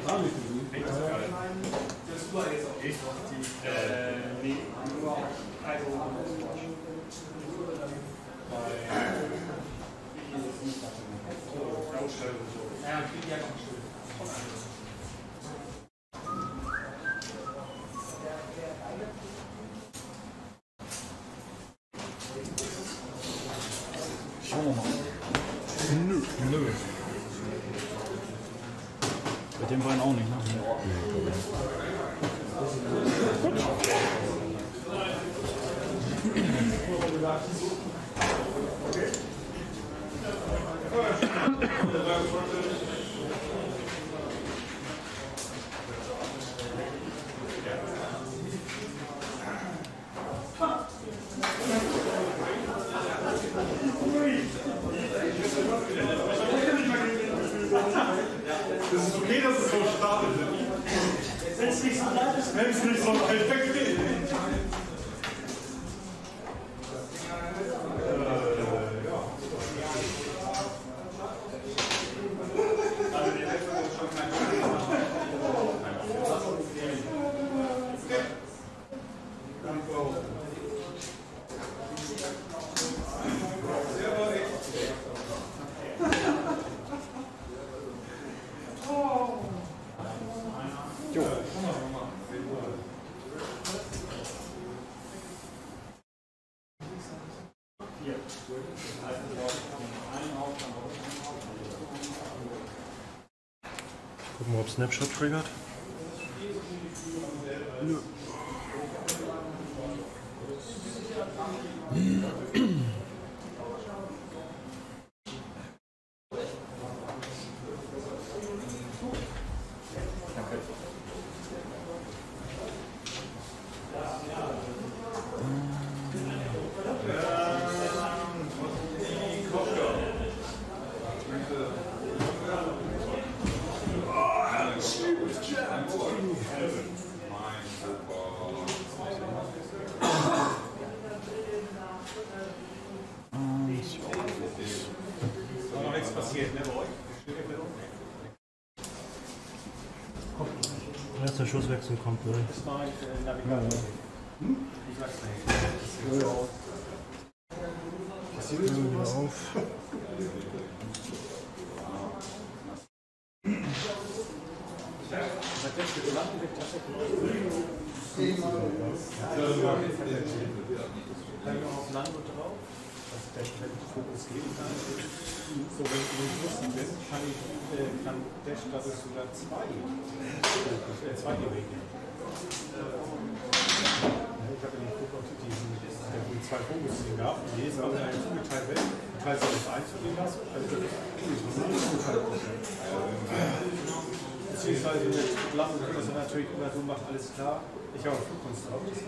Schauen wir mal. Nö. Bei dem Wein auch nicht, ne? Das ist okay, dass es so startet. Wenn es nicht so laut ist, wenn es nicht so weit weg geht. Gucken wir, ob Snapshot triggert. Nö. Noch nichts passiert, ne, bei euch? Erster Schusswechsel kommt gleich. Das war Navigator. Ich sag's nicht. Passiert wieder auf. Auf Land und drauf, dass der Fokus geben kann. So, wenn ich lustig bin, kann Dash dadurch sogar zwei Gewege. Ich habe ja den Fokus auf die zwei Fokus gab und jedes Mal ein zugeteilt wird. Du teilst alles eins zu dem lassen. Also das ist beziehungsweise mit Land und das natürlich immer so macht, alles klar. Ich habe Flugkunst drauf. Das ist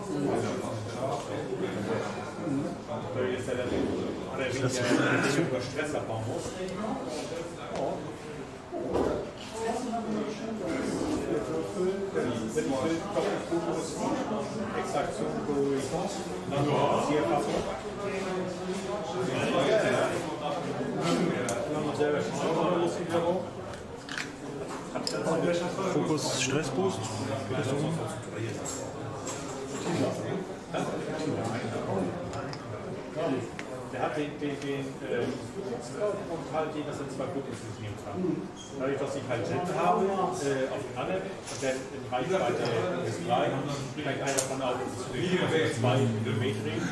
weil jetzt der über Stress abbauen muss. Wenn ich will, Doppelfokus, Extraktion, Korrektion, dann Passierfassung. Dann noch selber schauen. Fokus Stressboost. Der hat den und halt den, dass er zwei Fotos nehmen kann. Dadurch, dass ich halt Jet habe, auf den anderen, der in Reichweite ist 3, kann ich einer von außen zu den 2 Millimeter drehen.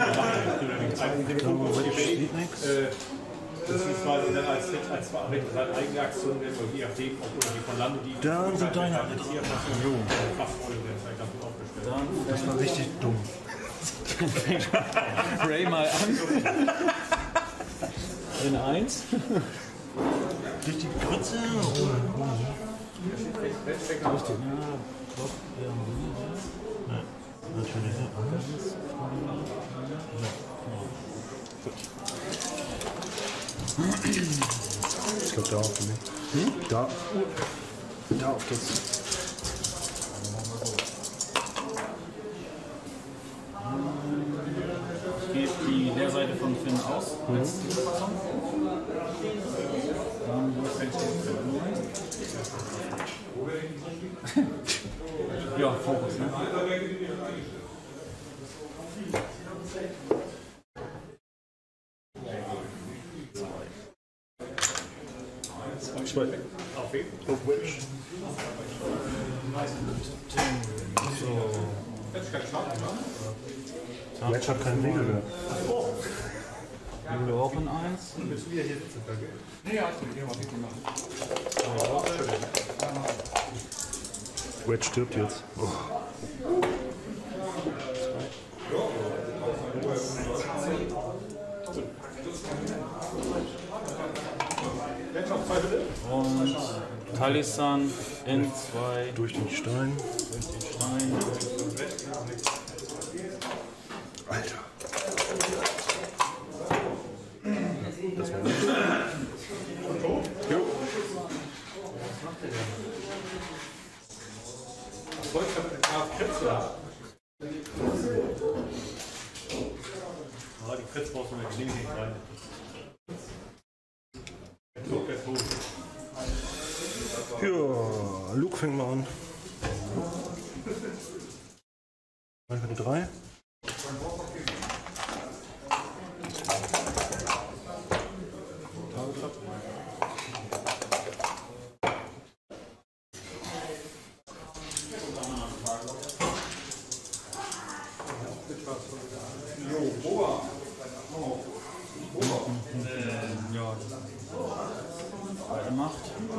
Beziehungsweise dann als Eigenaktion, je nachdem, ob oder die von Lande, die Da sind deine Das war richtig dumm. Ray mal an. In 1. Durch die Grütze? Richtig, ja. Doch, ja. Nein, natürlich nicht. Ich glaube, da auf für mich. Da. Da auf geht's. Ich gebe die Leerseite von Finn aus. Dann Ja, Fokus, ne? Zwei. Auf wen? Auf Wedge. Wedge hat keinen Winkel mehr. Wir brauchen eins. Willst du wieder hier sitzen? Danke. Wedge stirbt jetzt. Oh. Und Talisan in 2 Durch den Stein. durch den Stein. Alter. Das war nicht. Jo. Ah, die Kritz brauchst du mit Genehmigung rein. So, jetzt hoch. Ja, Luke fängt mal an. 3. Ja. Zweite Macht.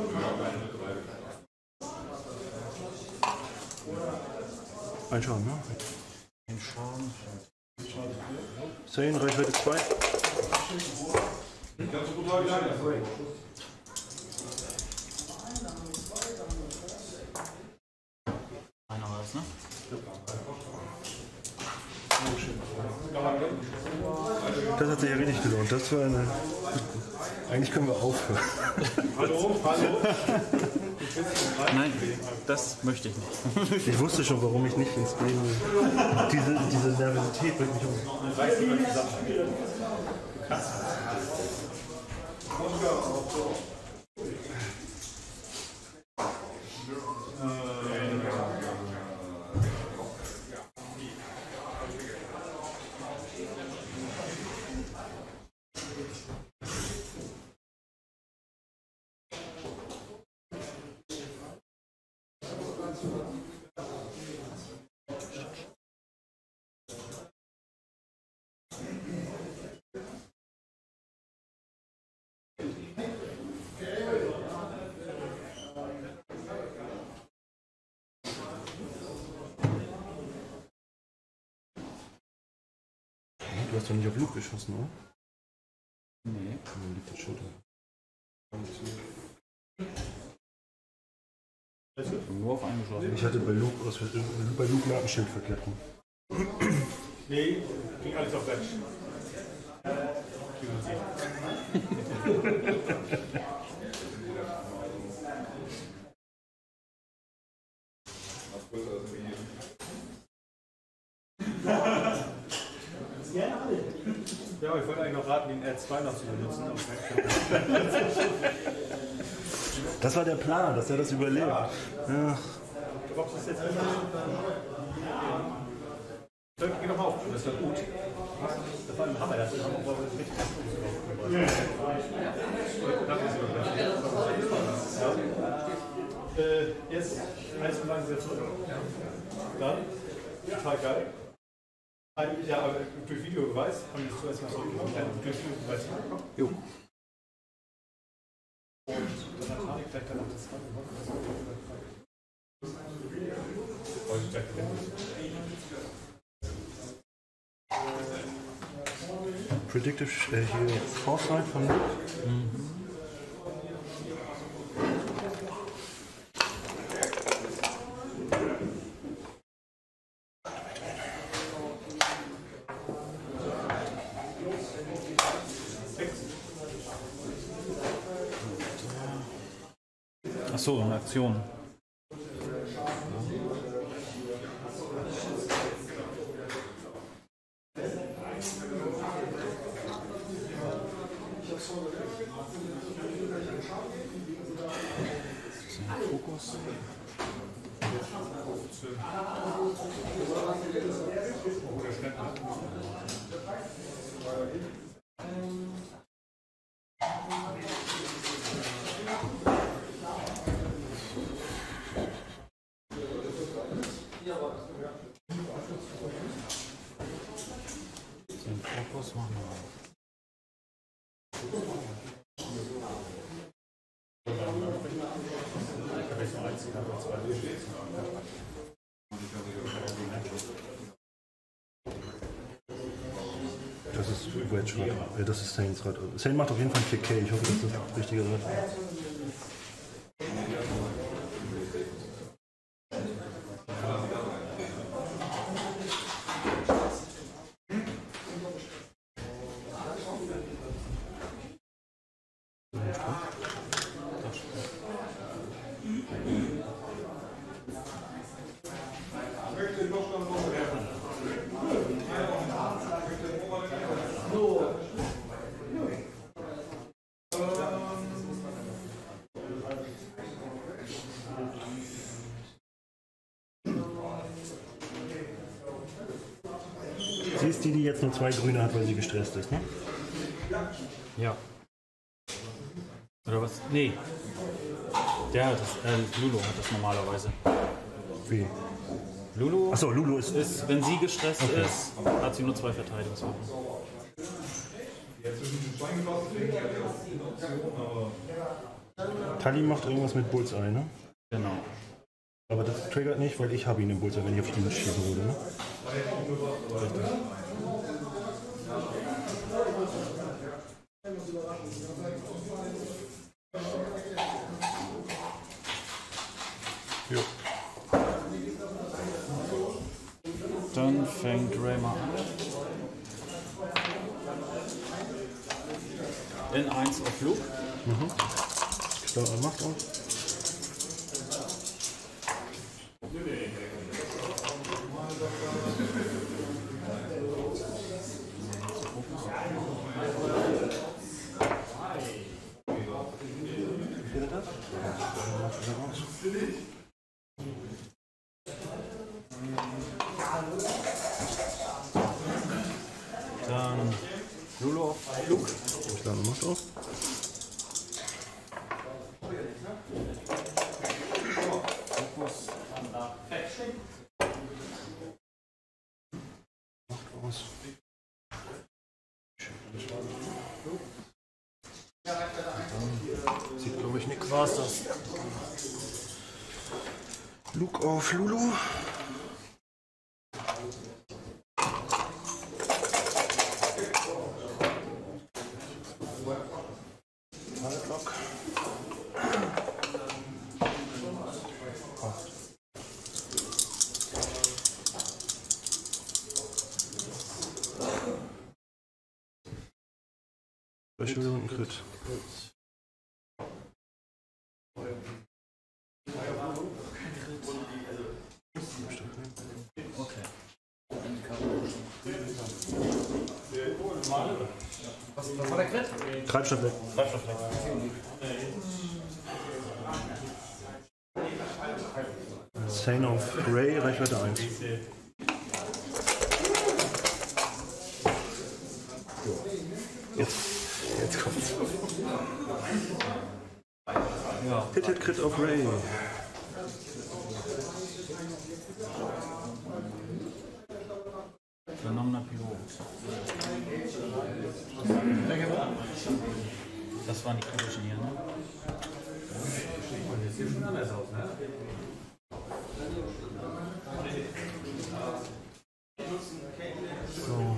Ein Schaden, ne? Den Schaden. 10, Reichweite 2. Einer war es, ne? Das hat sich ja richtig gelohnt. Das war eine. Eigentlich können wir aufhören. Hallo, hallo. Nein, das möchte ich nicht. Ich wusste schon, warum ich nicht ins Game will. Diese Nervosität bringt mich um. Du hast doch nicht auf Luke geschossen, oder? Nee. Dann liegt das Schild da. Nur auf einen geschossen. Ich hatte bei Luke nach dem Schild verkehrt. Nee, ging alles auf Wedge. Wie man sieht. Ja, ich wollte eigentlich noch raten, den R2 noch zu benutzen. Das war der Plan, dass er das überlebt. Ja. Du glaubst, das ist jetzt geh doch mal auf, das war gut. Das war ein Hammer, das ist richtig jetzt 1 von lang wieder zurück. Dann, total geil. Ja, aber durch Videobeweis haben wir das zuerst mal zurückgekommen. Durch Videobeweis zurückgekommen. Jo. Und dann hat Harry gleich danach das zweite Predictive hier Foresight von Luke. Achso, eine Aktion. Fokus. Den Fokus machen wir. Das ist Wedge Rad. Das ist Saints Rad. Saint macht auf jeden Fall 4K. Ich hoffe, das ist das richtige Rad. Sie ist die jetzt nur 2 Grüne hat, weil sie gestresst ist, ne? Ja. Oder was? Nee. Der hat das. Lulu hat das normalerweise. Wie? Lulu Achso, Lulu ist. wenn sie gestresst ist, hat sie nur 2 Verteidigungswaffen. Tali macht irgendwas mit Bullseye, ne? Genau. Aber das triggert nicht, weil ich habe ihn im Bullseye, wenn ich auf ihn schießen würde, ne? Jo. Dann fängt Rayma an. In 1 auf Luke. Klar, er macht auch. Dann Lulu auf Luke. Klar, er macht auch. Fokus. Macht aus. Sieht, glaube ich, nichts. War's das? Luke auf Lulu. Block. Special und ein Crit. Okay. Was war der Crit? Treibstoff weg. Treibstoff weg. Sane auf Ray, Reichweite 1. Jetzt kommt's. Ja. Hit Crit auf Ray. Genommener Pilot. Das waren die kritischen hier, ne? Das sieht schon anders aus, ne? So.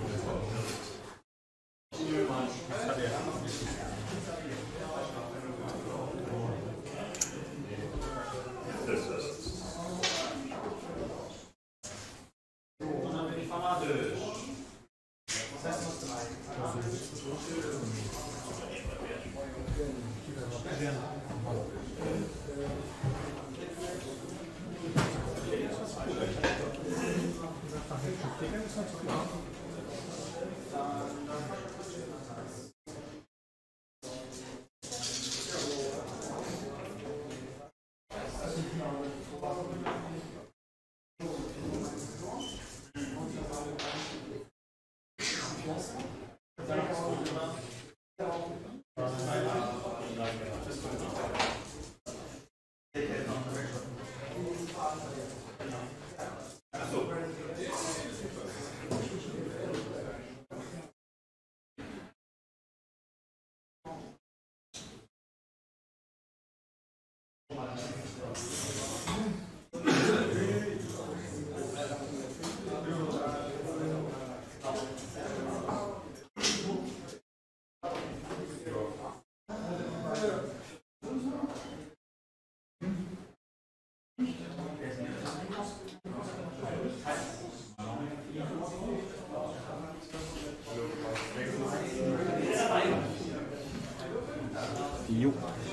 Jo.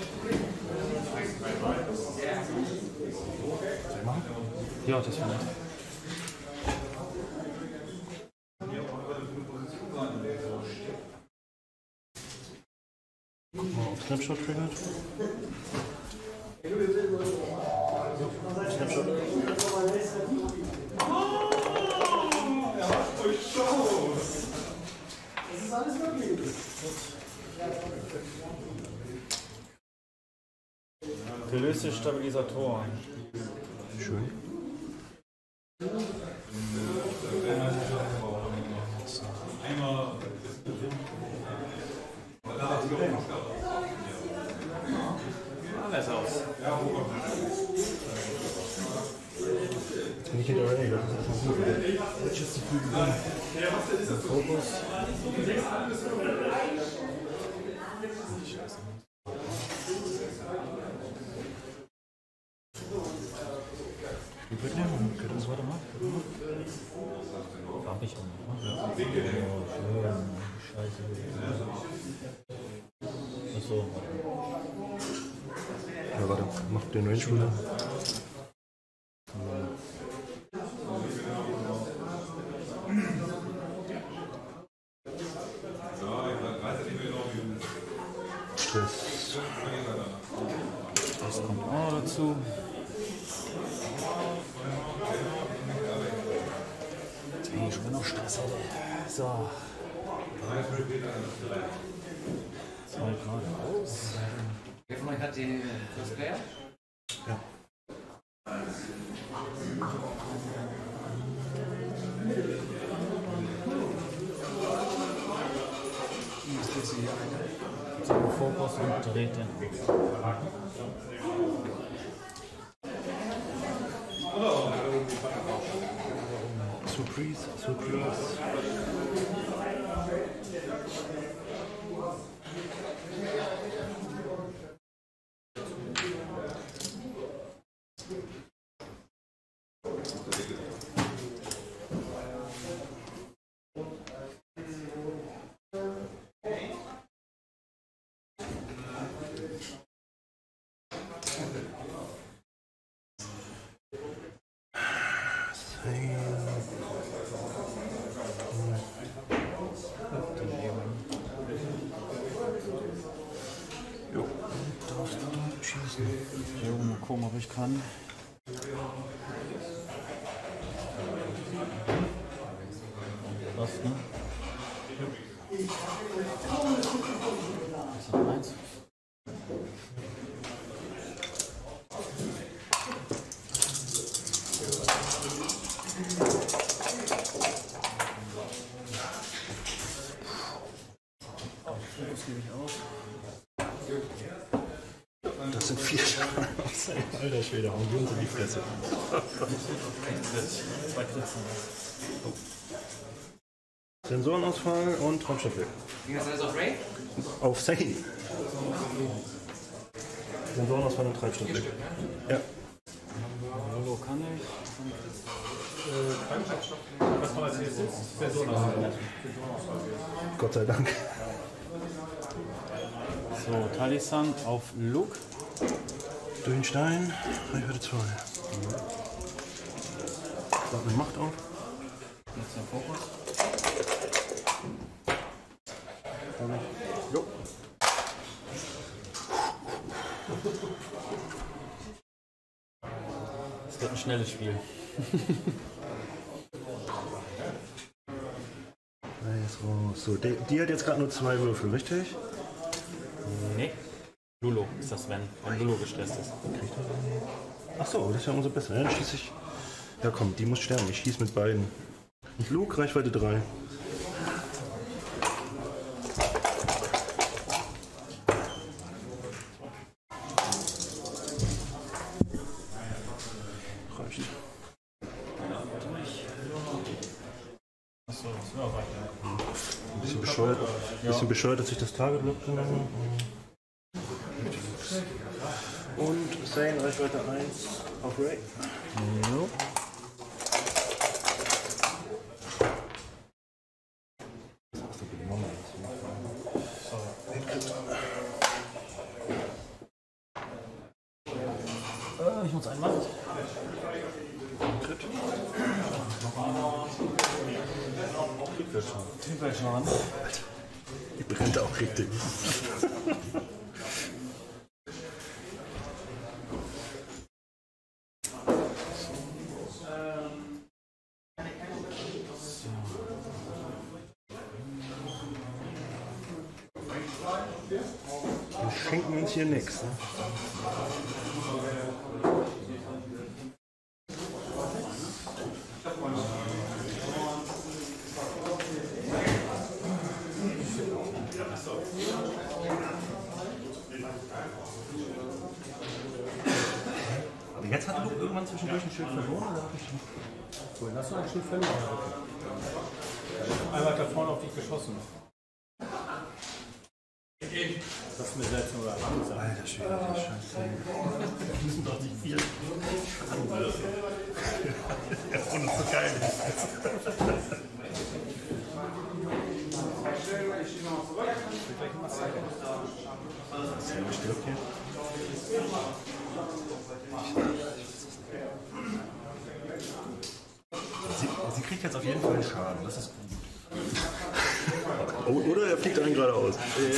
Soll ich machen? Ja, das finde ich. Guck mal auf Snapshot triggert. Snapshot. Das ist alles möglich. Gelöste Stabilisatoren. Schön. Alles aus. Nicht hinter Ray, das ist erstmal gut. Jetzt ist zu viel gewonnen. Fokus. Das warte mal. Hab ich auch noch. Ja. Oh, schön. Scheiße. Achso. Ja, warte, mach den Range Ruler. Stress. Das kommt auch dazu. Hey, schon noch Stress hätte. So. 2 Grad aus. Wer von euch hat die First Player? Ja. So, Fokus und dreht den. Surprise, Surprise. Jo, darfst du schießen. Jo, mal gucken, ob ich kann. Was, ne? Das ist noch eins. Das gebe ich aus. Das sind 4 Schaden. Alter Schwede, hauen wir uns in die Fresse. 2 Kritzen. Sensorenausfall und Raumschiff weg. Ging das alles auf Ray? Auf Sane. Sensorenausfall und Treibstoff weg. Ja. Lolo kann ich. Was man als nächstes? Sensorenausfall. Gott sei Dank. So, Talisan auf Luke. Durch den Stein, Reichweite 2. Sag mit Macht auf. Jetzt der Fokus. Jo. Es wird ein schnelles Spiel. Ist raus. So, die hat jetzt gerade nur 2 Würfel, richtig? Nee. Lulu ist das, wenn Lulu gestresst ist. Achso, das ist ja umso besser. Ja, dann schieße ich. Ja komm, die muss sterben. Ich schieße mit beiden. Und Luke, Reichweite 3. Reicht. Achso, das wäre weiter. Bisschen bescheuert, dass ich das Target Lock genommen. Und Sane, Reichweite 1 auf Ray. Jo. Ich muss einen machen. Trippelschaden. Die brennt auch richtig. Wir schenken uns hier nichts. Ne? Aber jetzt hat Luke irgendwann zwischendurch ein Schild verloren? Oder? Vorhin hast du ein Schild verloren. Einmal hat da vorne auf dich geschossen. Das ist mir selbst nur langsam. Alter Schwede, die Scheiße. Wir müssen doch nicht viel. Und es so geil ist. Selbe stirbt hier. Sie kriegt jetzt auf jeden Fall einen Schaden. Das ist gut. Oder er fliegt einen geradeaus.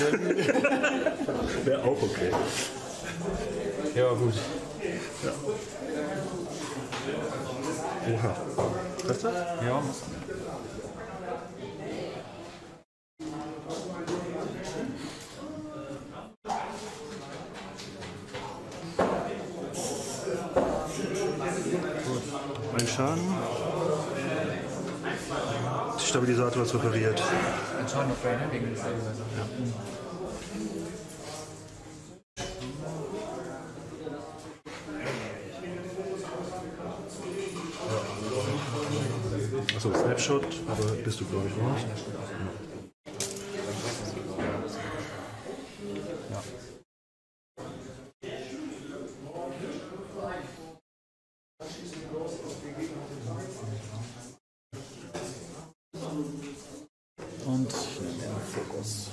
Wäre auch okay. Ja, gut. Ja. Oha. Trifft das? Ja, muss. Ein Schaden. Der Stabilisator ist repariert. Ein Schaden auf Rainer wegen des Einweisers. Achso, Snapshot, aber bist du glaube ich noch nicht. Und ich nehme den Fokus.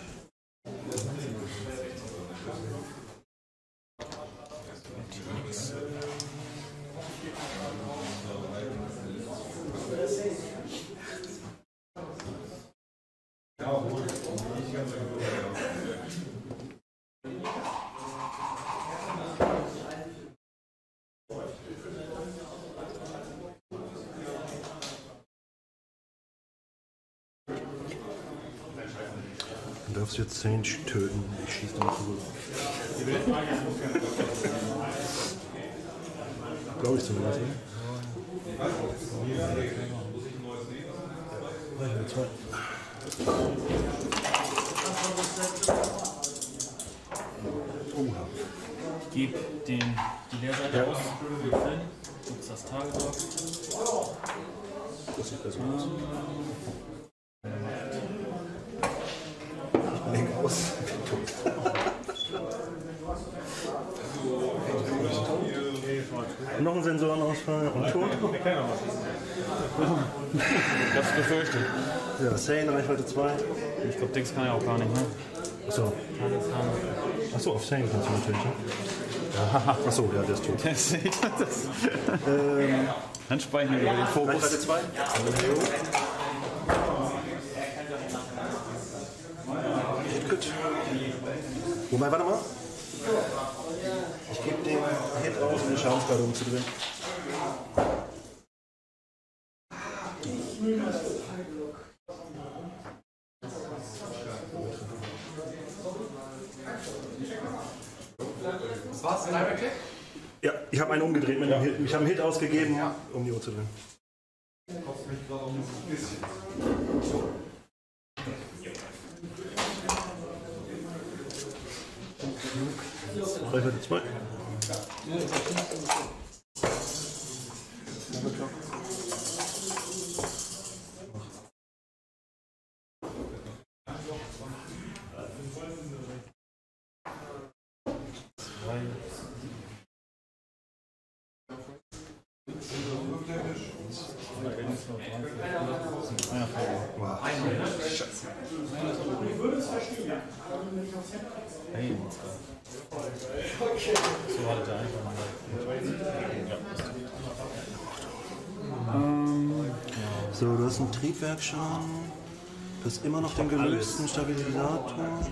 Du darfst jetzt Sage töten. Ich schieße dann zurück. Glaube ich zumindest. Ne? Oha. Ich gebe die Leerseite aus. Nutze das Tagebuch. Das sieht besser aus. Ich leg aus. Noch ein Sensorenausfall und tot. Ich hab's befürchtet. Ja, Sane, Reichweite 2. Ich glaube, Dings kann ja auch gar nicht, ne? Achso. Achso, auf Sane kannst du natürlich. Ne? Achso, ja, der ist tot. Dann speichern wir den Fokus. Reichweite 2. Gut. Wobei, warte mal. Ich gebe den Hit aus, um die Schadenskarte umzudrehen. Das war's, Direct Click? Ja, ich habe einen umgedreht mit dem Hit. Ich habe einen Hit ausgegeben, um die Uhr zu drehen. Reichweite 2. Hey, so hatte der einfach mal. So, du hast ein Triebwerk schon. Du hast immer noch den gelösten Stabilisator.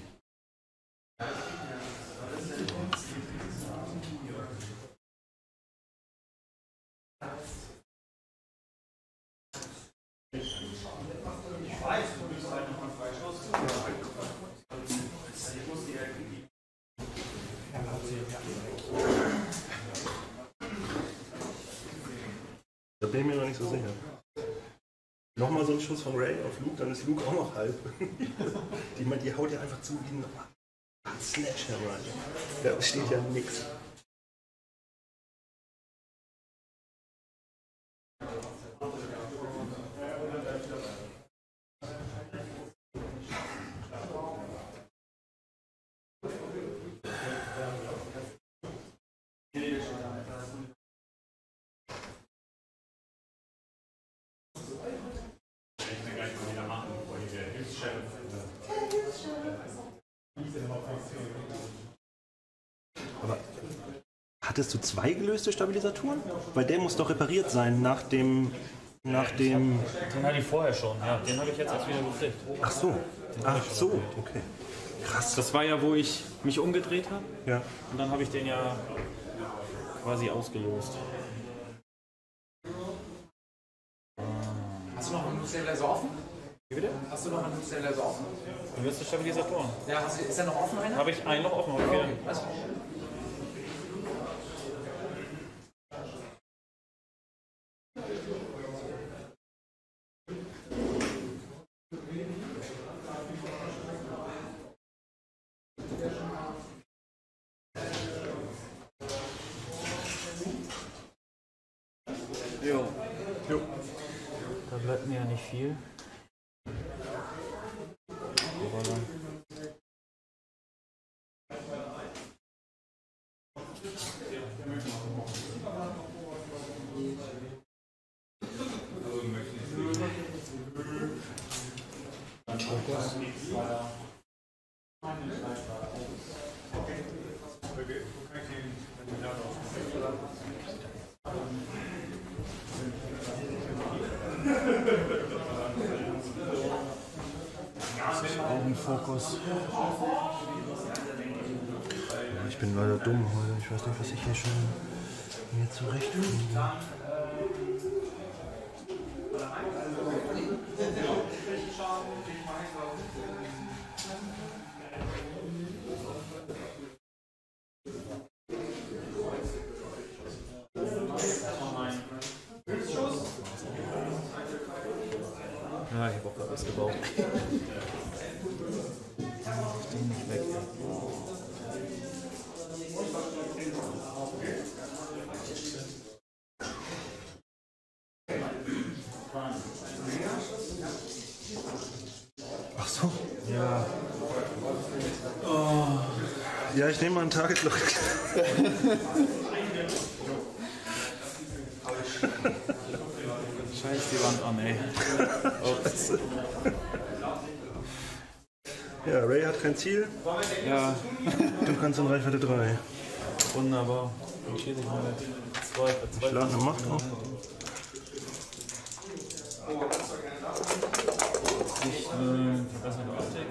Da bin ich mir noch nicht so sicher. Nochmal so ein Schuss von Ray auf Luke, dann ist Luke auch noch halb. Die haut ja einfach zu wie ein Sledgehammer. Da steht ja nix. Aber hattest du 2 gelöste Stabilisatoren? Weil der muss doch repariert sein nach dem... Den hatte ich vorher schon, ja. Den habe ich jetzt erst wieder gekriegt. Ach so. Ach so, okay. Krass. Das war ja, wo ich mich umgedreht habe. Ja. Und dann habe ich den ja quasi ausgelöst. Hast du noch einen Stabilizer offen? Wie bitte? Hast du noch einen Stabilizer offen? Du wirst Stabilisatoren. Ja, ist der noch offen, einer? Habe ich einen noch offen? Okay. Okay, alles klar. Jo. Da bleibt mir ja nicht viel. Aber dann. Augenfokus. Ich bin leider dumm heute. Ich weiß nicht, was ich hier schon mir zurechtfinde. Ja, ich habe auch was gebaut. Ich bin nicht weg. Ach so. Ja. Oh. Ja, ich nehme mal einen Target Lock. Scheiß die Wand an, ey. Oh. Ja, Ray hat kein Ziel. Ja. Du kannst in Reichweite 3. Wunderbar. Dann schieße ich mal mit 2 für 2. Ich lade eine Macht auf. Verbesserte Optik.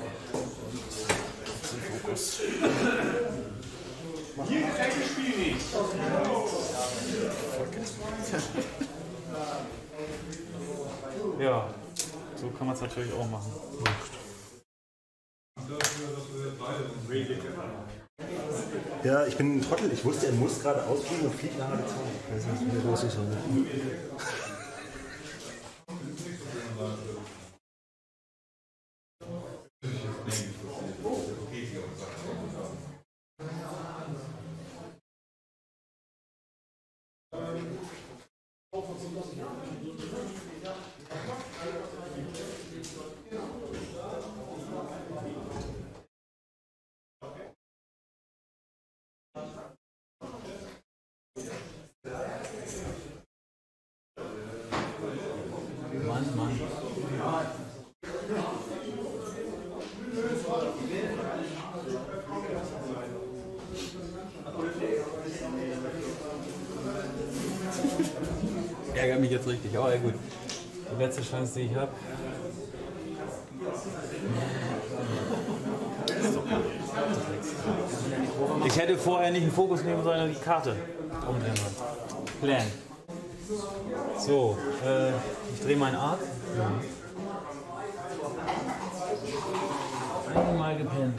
Fokus. Hier kein Spiel nicht. Ja, so kann man es natürlich auch machen. Ja, ich bin ein Trottel. Ich wusste, er muss gerade ausfliegen und fliegt nachher die Zeit. Ich weiß nicht, wie los ist. Mann. ärgert mich jetzt richtig, aber ja gut. Die letzte Chance, die ich habe. Ich hätte vorher nicht einen Fokus nehmen sollen, sondern die Karte umdrehen sollen. Plan. So, ich drehe meinen Arc. Einmal gepennt.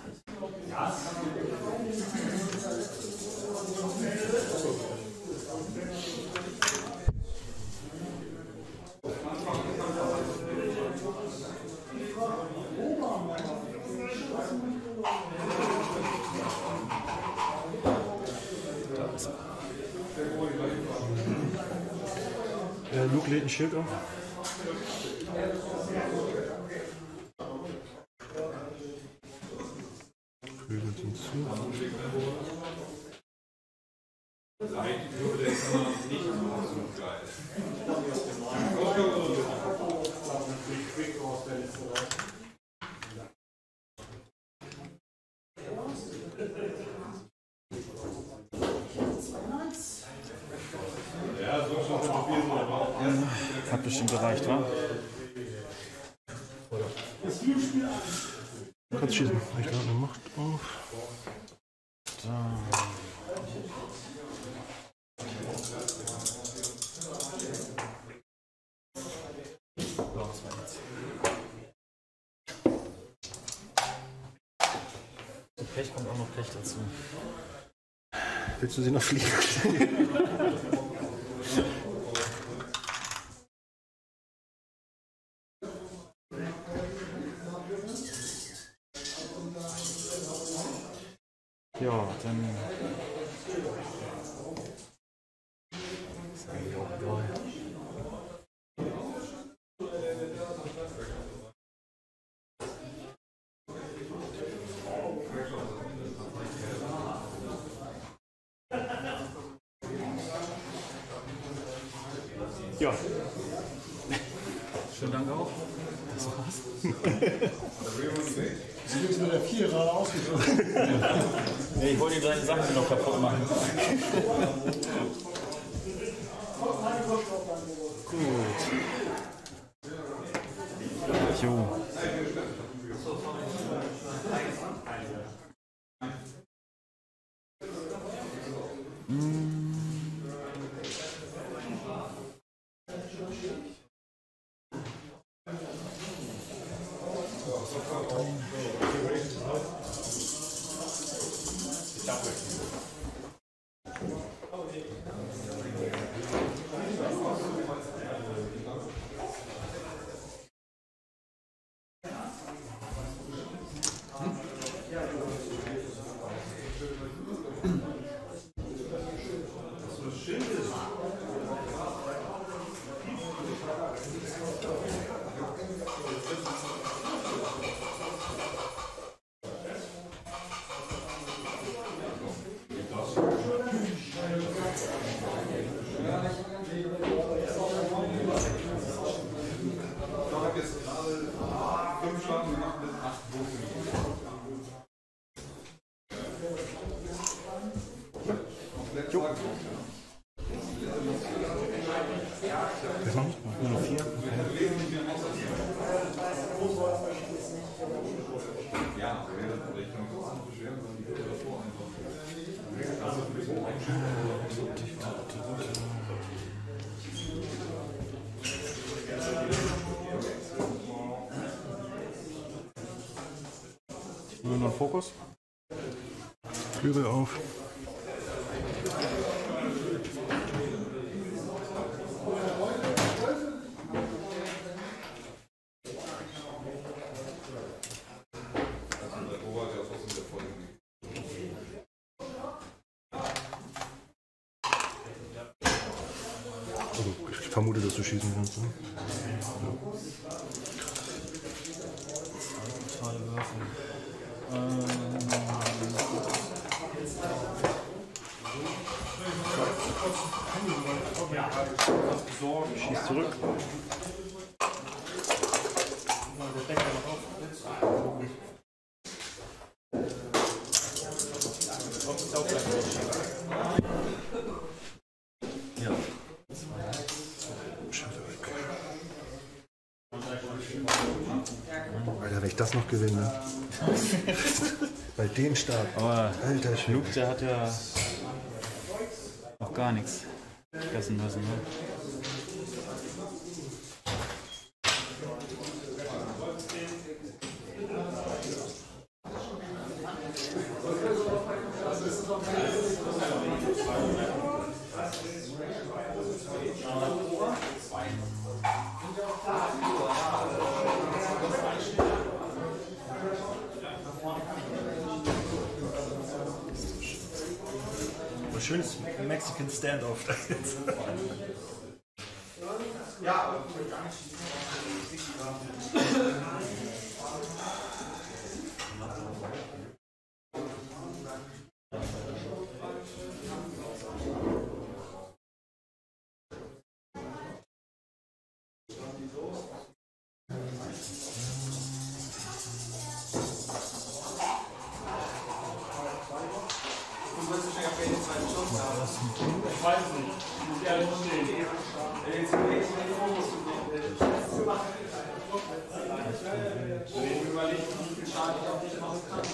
Luke lädt ein Schild auf. Flügel sind zu. Hat bestimmt gereicht, wa? Kannst schießen. Ich lade eine Macht auf. Pech kommt auch noch Pech dazu. Willst du sie noch fliegen? Ja, dann. Ja. Schönen Dank auch. Das war's. Sie sind mit der Vierer ausgeführt. Nee, ich wollte ihm seine Sachen noch kaputt machen. Gut. Jo. Nur noch 4. Nur noch Fokus. Flügel auf. Ich vermute, dass du schießen kannst. Ne? Totale Würfel. Schieß zurück. Ja. das noch gewinne. Weil den Start. Aber Alter Schwede. Luke, der hat ja noch gar nichts fressen müssen. Ne? Schönes Mexican Standoff da jetzt. Ich weiß es nicht. Ich muss ehrlich stehen. Ich überlege, wie viel Schaden ich auch nicht machen kann.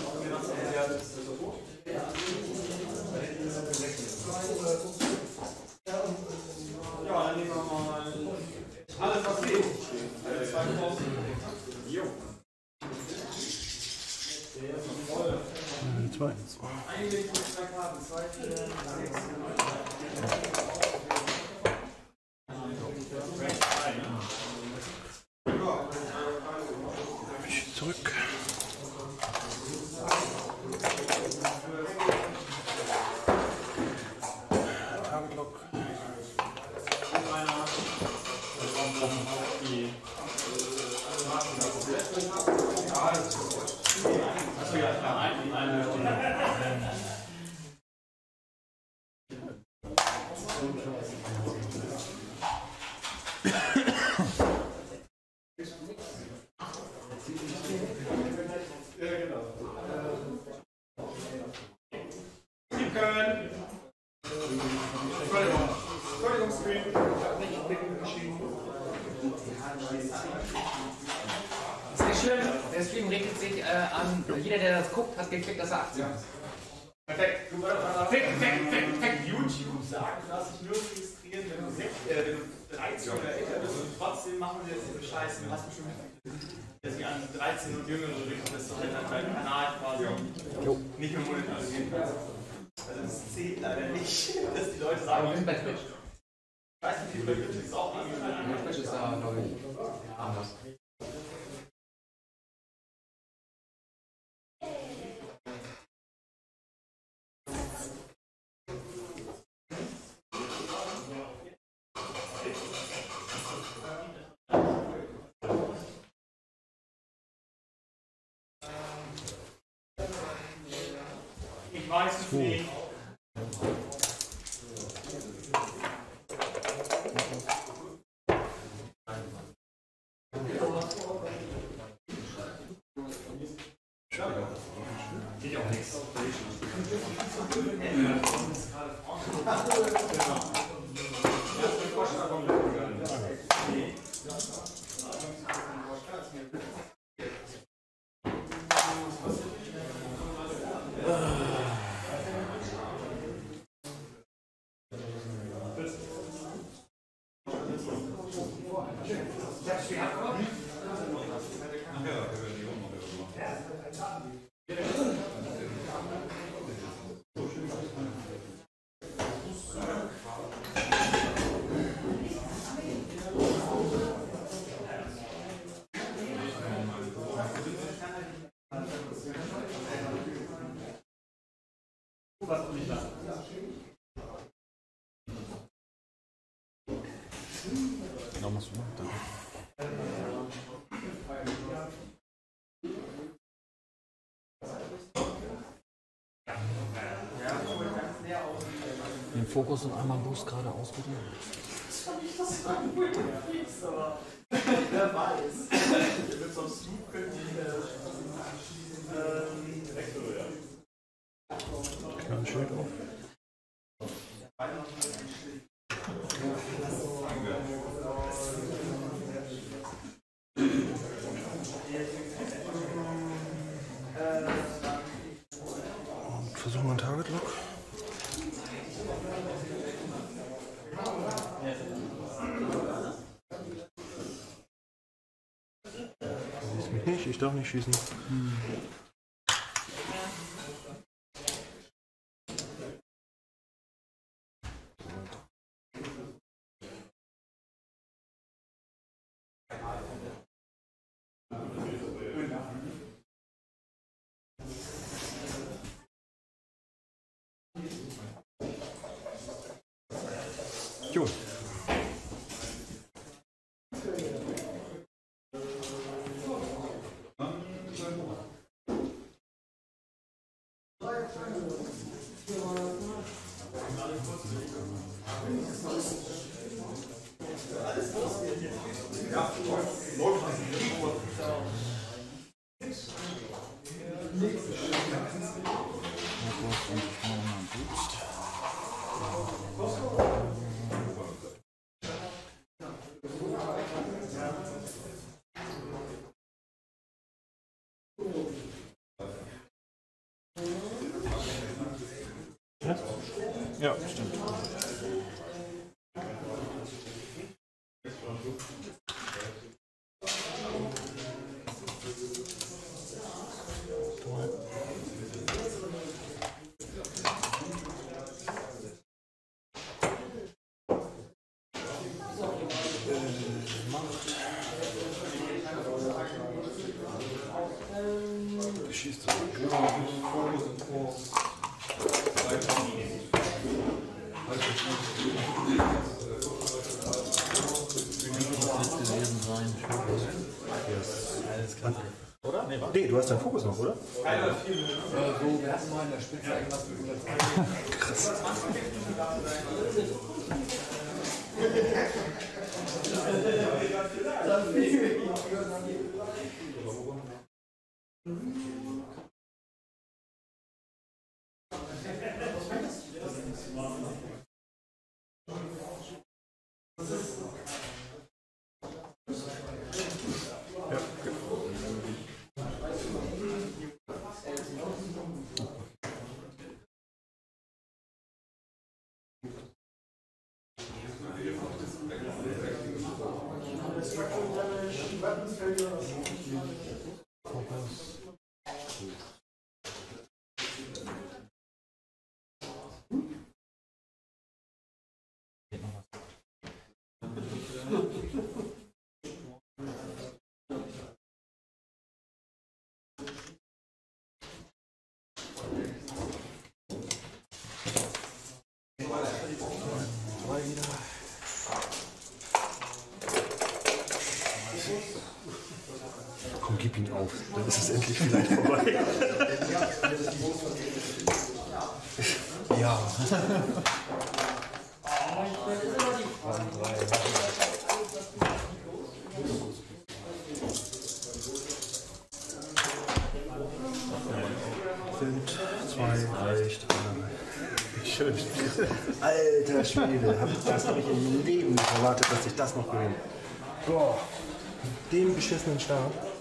Ja, dann nehmen wir mal alles, was geht. 2000. Jo. Eingelegt mit 2 Karten, 2, 4, 6. Zurück. Tageblock. Das ist nicht schlimm, der Stream regelt sich an. Jeder, der das guckt, hat geklickt, dass er 18 ist. Perfekt. YouTube sagt, dass sich nur registrieren, wenn du 13 oder älter bist und trotzdem machen wir jetzt den Scheiß. Du hast bestimmt dass wir an 13 und Jüngere richten, dass du halt an deinem Kanal quasi nicht mehr monetarisieren kannst. Also das zählt leider nicht, dass die Leute sagen, Wir sind bei Twitch. ich weiß nicht, wie bei Twitch ist auch angefangen. Bei Twitch ist da, glaube ich, anders. Ich weiß es nicht. Ich auch nichts. Da musst du noch. Den Fokus und einmal Boost geradeaus bitte. Wer weiß. Der wird sonst Schild auf. versuchen wir einen Target Lock. Siehst mich nicht, ich darf nicht schießen. Jo. Ja, stimmt. Schießt Gewesen sein. alles klar. Oder? Nee, du hast deinen Fokus noch, oder? So, wir hatten mal in der Spitze irgendwas mit 120. Krass. Komm, gib ihn auf, dann ist es endlich vielleicht vorbei. Ja. Sind 2 reicht. Schön. Alter Schwede, das habe ich im Leben nicht erwartet, dass ich das noch gewinne. Boah, dem beschissenen Start.